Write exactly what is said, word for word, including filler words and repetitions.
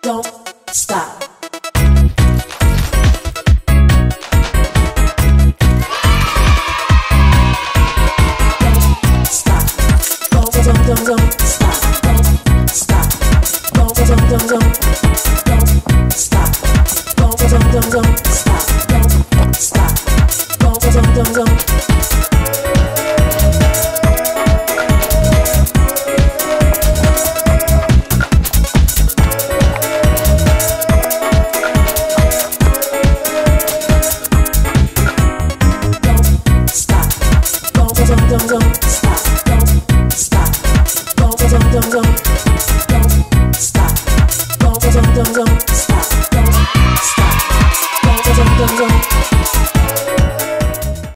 don't stop. Don't stop. Don't don't don't don't stop. Don't stop. Don't don't don't don't don't stop. Don't don't don't don't stop. Don't stop. Don't don't don't don't. Don't stop.